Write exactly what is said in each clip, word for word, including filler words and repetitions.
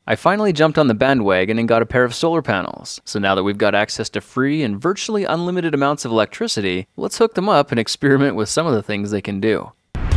I finally jumped on the bandwagon and got a pair of solar panels. So now that we've got access to free and virtually unlimited amounts of electricity, let's hook them up and experiment with some of the things they can do.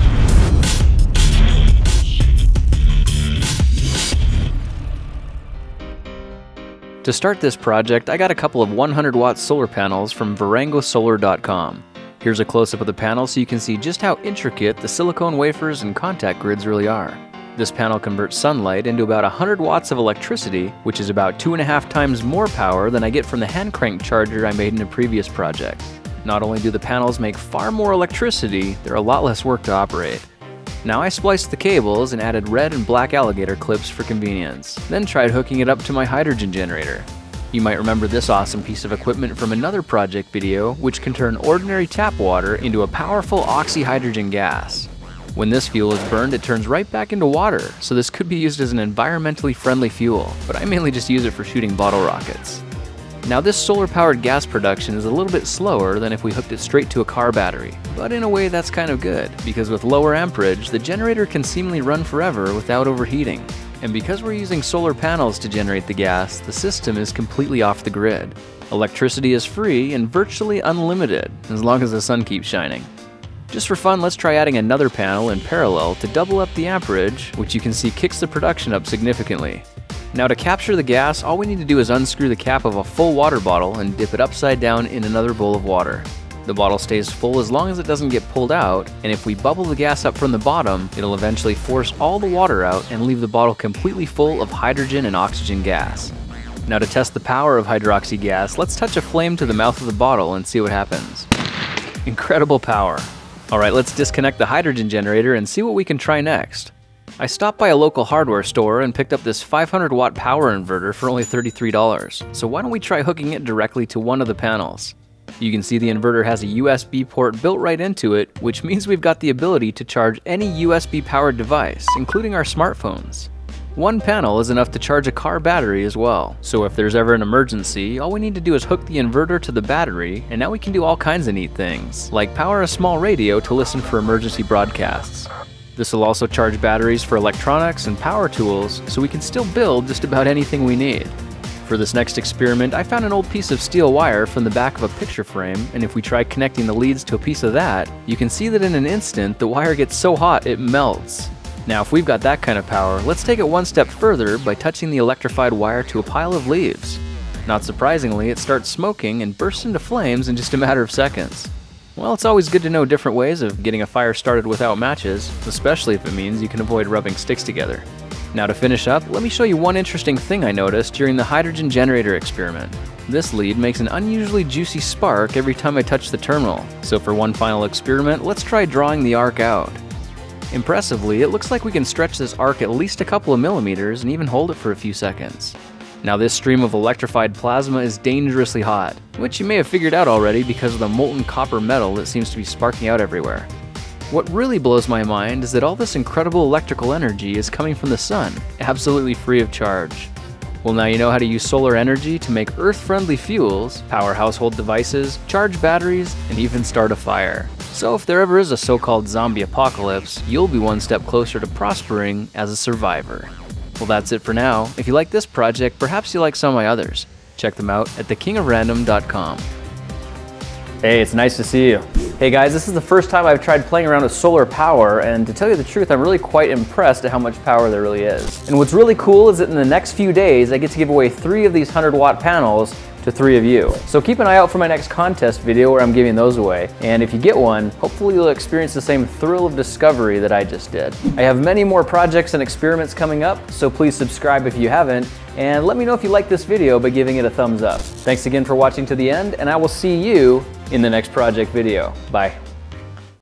To start this project, I got a couple of one hundred watt solar panels from varango solar dot com. Here's a close-up of the panel so you can see just how intricate the silicone wafers and contact grids really are. This panel converts sunlight into about one hundred watts of electricity, which is about two and a half times more power than I get from the hand crank charger I made in a previous project. Not only do the panels make far more electricity, they're a lot less work to operate. Now I spliced the cables and added red and black alligator clips for convenience, then tried hooking it up to my hydrogen generator. You might remember this awesome piece of equipment from another project video, which can turn ordinary tap water into a powerful oxyhydrogen gas. When this fuel is burned, it turns right back into water, so this could be used as an environmentally friendly fuel, but I mainly just use it for shooting bottle rockets. Now this solar-powered gas production is a little bit slower than if we hooked it straight to a car battery, but in a way that's kind of good, because with lower amperage, the generator can seemingly run forever without overheating. And because we're using solar panels to generate the gas, the system is completely off the grid. Electricity is free and virtually unlimited, as long as the sun keeps shining. Just for fun, let's try adding another panel in parallel to double up the amperage, which you can see kicks the production up significantly. Now to capture the gas, all we need to do is unscrew the cap of a full water bottle and dip it upside down in another bowl of water. The bottle stays full as long as it doesn't get pulled out, and if we bubble the gas up from the bottom, it'll eventually force all the water out and leave the bottle completely full of hydrogen and oxygen gas. Now to test the power of hydroxy gas, let's touch a flame to the mouth of the bottle and see what happens. Incredible power. Alright, let's disconnect the hydrogen generator and see what we can try next. I stopped by a local hardware store and picked up this five hundred watt power inverter for only thirty-three dollars, so why don't we try hooking it directly to one of the panels. You can see the inverter has a U S B port built right into it, which means we've got the ability to charge any U S B powered device, including our smartphones. One panel is enough to charge a car battery as well, so if there's ever an emergency, all we need to do is hook the inverter to the battery, and now we can do all kinds of neat things, like power a small radio to listen for emergency broadcasts. This will also charge batteries for electronics and power tools, so we can still build just about anything we need. For this next experiment, I found an old piece of steel wire from the back of a picture frame, and if we try connecting the leads to a piece of that, you can see that in an instant the wire gets so hot it melts. Now if we've got that kind of power, let's take it one step further by touching the electrified wire to a pile of leaves. Not surprisingly, it starts smoking and bursts into flames in just a matter of seconds. Well, it's always good to know different ways of getting a fire started without matches, especially if it means you can avoid rubbing sticks together. Now to finish up, let me show you one interesting thing I noticed during the hydrogen generator experiment. This lead makes an unusually juicy spark every time I touch the terminal, so for one final experiment, let's try drawing the arc out. Impressively, it looks like we can stretch this arc at least a couple of millimeters and even hold it for a few seconds. Now this stream of electrified plasma is dangerously hot, which you may have figured out already because of the molten copper metal that seems to be sparking out everywhere. What really blows my mind is that all this incredible electrical energy is coming from the sun, absolutely free of charge. Well, now you know how to use solar energy to make Earth-friendly fuels, power household devices, charge batteries, and even start a fire. So if there ever is a so-called zombie apocalypse, you'll be one step closer to prospering as a survivor. Well, that's it for now. If you like this project, perhaps you like some of my others. Check them out at the king of random dot com. Hey, it's nice to see you. Hey guys, this is the first time I've tried playing around with solar power, and to tell you the truth, I'm really quite impressed at how much power there really is. And what's really cool is that in the next few days, I get to give away three of these one hundred watt panels to three of you. So keep an eye out for my next contest video where I'm giving those away. And if you get one, hopefully you'll experience the same thrill of discovery that I just did. I have many more projects and experiments coming up, so please subscribe if you haven't, and let me know if you like this video by giving it a thumbs up. Thanks again for watching to the end, and I will see you in the next project video. Bye.